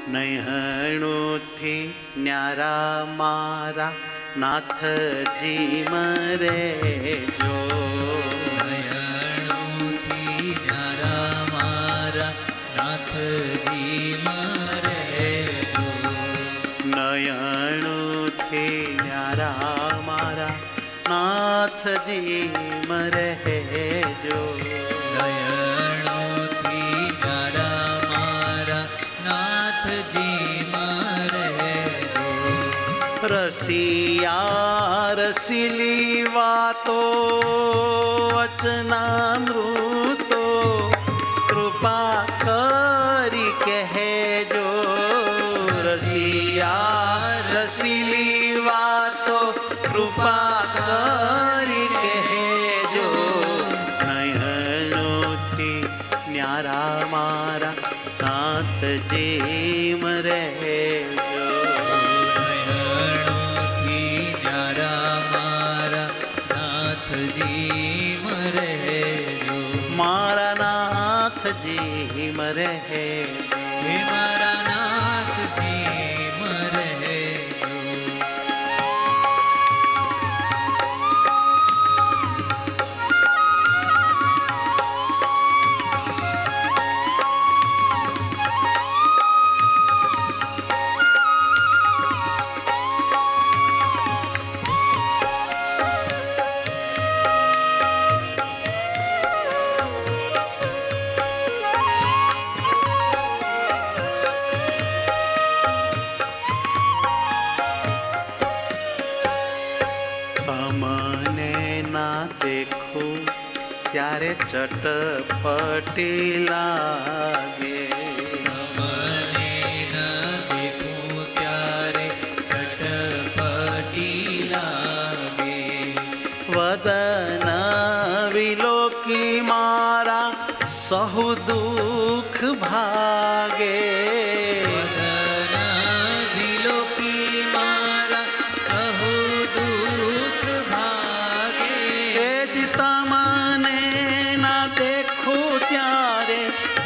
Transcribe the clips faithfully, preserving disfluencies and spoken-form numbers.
નયણોથી ન્યારા મારા નાથજી મરે જો, નયણોથી ન્યારા મારા નાથજી મરે જો, નયણોથી ન્યારા મારા નાથજી મરે જો, નયણોથી ન્યારા મારા નાથજી મરે જો, રસિયા રસીલી વાતો વચનામૃતો કૃપા કરી કહેજો, રસિયા રસીલી વાતો કૃપા કરી કહેજો, નયનોથી ન્યારા મારા નાથજી મરે જો, નયણોથી ન્યારા મારા નાથજી મરે જો, મારા નાથજી મરે હે મારા નાથજી મરે જો, તમને ના દેખું ત્યારે ચટપટી લાગે, મને ન દેખું ત્યારે ચટપટી લાગે, વદન વિલોકી મારા સહુ દુઃખ ભાગે, વદન વિલોકી મારા સહુ દુઃખ ભાગે, એજ તમને ના દેખું ત્યારે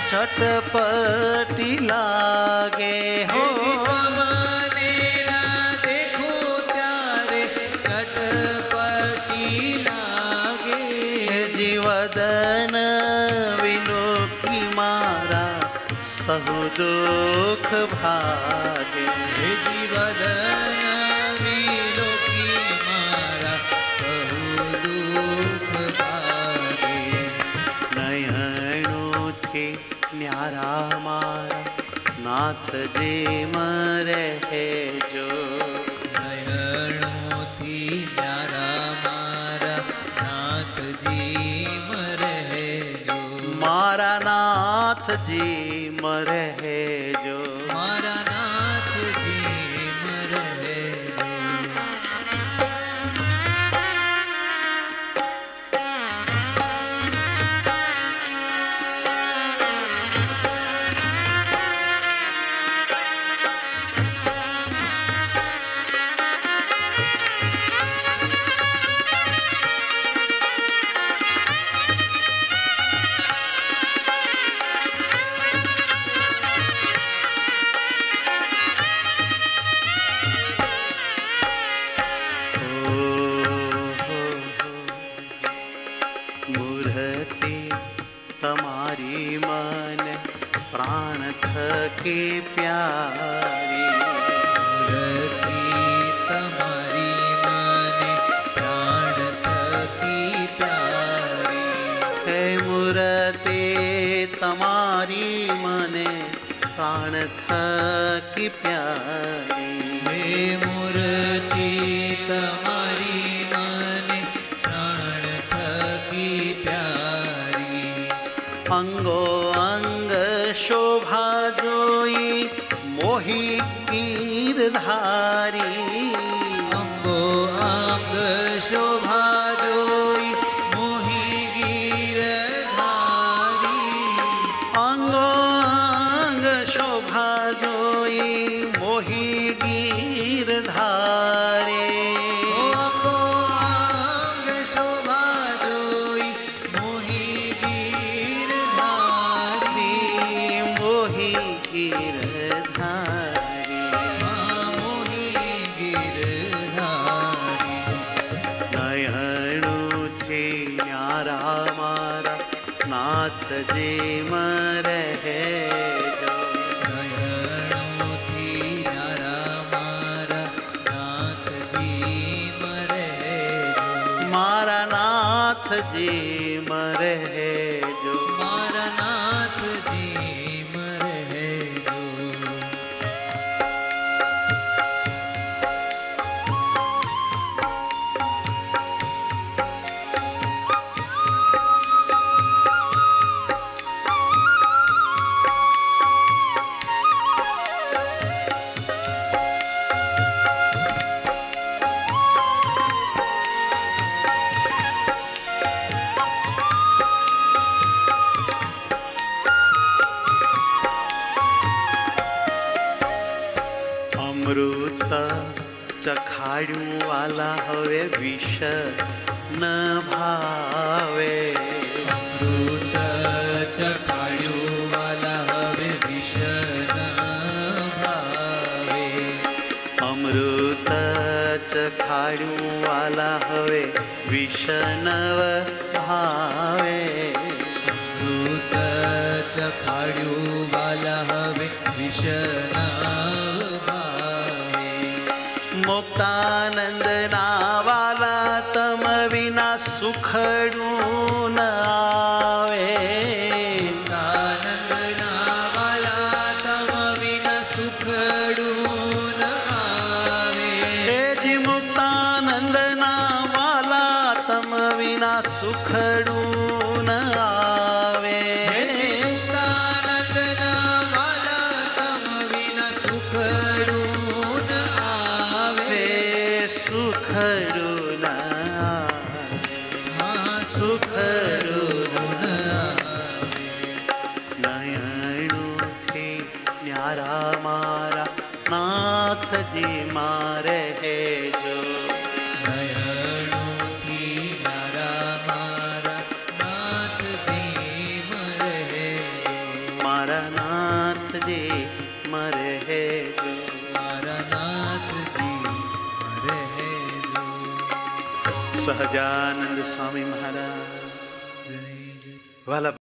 ચટપટી લાગે હો, તમને ના દેખું ત્યારે ચટપટી લાગે, જીવદન વિલોકી મારા સહુ દુઃખ ભાગે, હે જીવદન વિલોકી મારા સહુ દુઃખ ભાગે, નયણોથી ન્યારા મારા નાથજી મરે જો, નયણોથી ન્યારા મારા નાથજી મરે જો, મારા નાથજી મરે જો, મારા નાથજી મરે જો, મૂર્તિ તમારી મને પ્રાણ થકી પ્યારી, મૂર્તિ તમારી મને પ્રાણ થકી પ્યારી, હે મૂર્તિ તમારી મને પ્રાણ થકી પ્યારી, હે મૂર્તિ તમારી મને પ્રાણ થકી પ્યારી, અંગો અંગ શોભા જોઈ મોહી ગીરધારી, અંગો અંગ શોભા જોઈ મોહી ગીરધારી, અંગો અંગ શોભા જોઈ મોહી ગીરધારી, અંગો અંગ શોભા જોઈ મોહી ગીરધારી, મોહી ગીરધારી, અમૃત ચખાડ્યું વાલા હવે વિષ ન ભાવે. અમૃત ચખાડ્યું વાલા હવે વિષ ન ભાવે. અમૃત ચખાડ્યું વાલા હવે વિષ ન ભાવે. અમૃત ચખાડ્યું વાલા હવે વિષ ન ભાવે. મુક્તાનંદના વાલા તમ વિના સુખડું ન આવે. મુક્તાનંદના વાલા તમ વિના સુખડું ન આવે. હે જી મુક્તાનંદના વાલા તમ વિના સુખડું ન આવે. મુક્તાનંદના વાલા તમ વિના સુખડું ન આવે. સુખડું ન આવે. હા સુખડું ન આવે. નયણોથી ન્યારા મારા નાથજી મારે હેજો. નયણોથી મારા મારા નાથજી મરે. મારા નાથજી મરે હેજો. મારા નાથજી મરે. સહજાનંદ સ્વામી મહારાજ વાલા